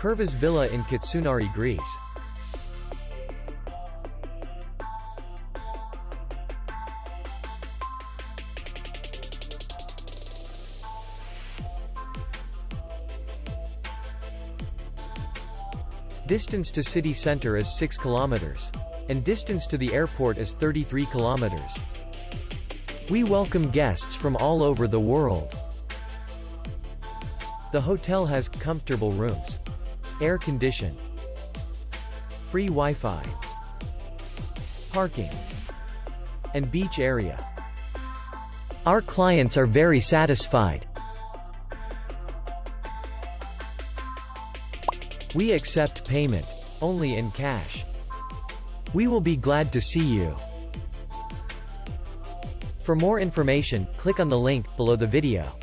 Kirvas Villa in Koutsounari, Greece. Distance to city center is 6 kilometers. And distance to the airport is 33 kilometers. We welcome guests from all over the world. The hotel has comfortable rooms, air condition, free Wi-Fi, parking, and beach area. Our clients are very satisfied. We accept payment only in cash. We will be glad to see you. For more information, click on the link below the video.